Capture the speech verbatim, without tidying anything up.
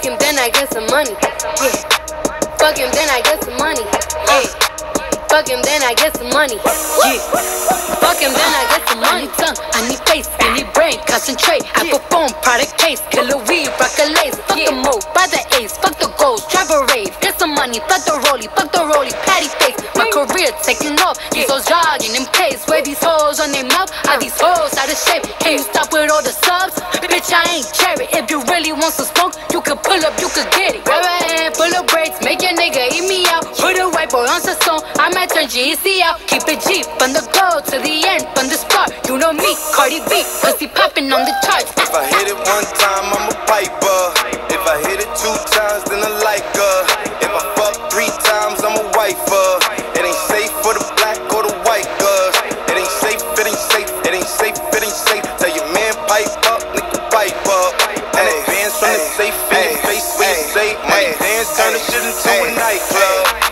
him, then I get some money. Yeah. Fuck him, then I get some money. Yeah. Fuck him, then I get some money. Yeah. Fuck him, then I get some money. Tongue, I need face, I need brain, concentrate. I perform product case, killer weed, rock a lace. Fuck the mo, buy the ace, fuck the goals, drive a rave. Get some money, fuck the rollie, fuck the rollie, patty face. My career taking off, these hoes jogging in pace. Where these hoes on their mouth, are these hoes out of shape? Can you stop with all the subs? Bitch, I ain't cherry. If you really want some smoke, you could pull up, you could get it. Grab a hand, pull up brakes, make your nigga eat me out. Put a white boy on song, I might turn G E C out. Keep it G from the go to the end, from the start. You know me, Cardi B, pussy popping on the charts. If I hit it one time, I'm a piper. If I hit it two times, then I like her. If I fuck three times, I'm a wifer. It ain't safe for the black or the white girls. It ain't safe, it ain't safe, it ain't safe, it ain't safe. Tell your man pipe up, nigga pipe up. And the bands from the safe in your face when you say money dance, turn the shit into a nightclub.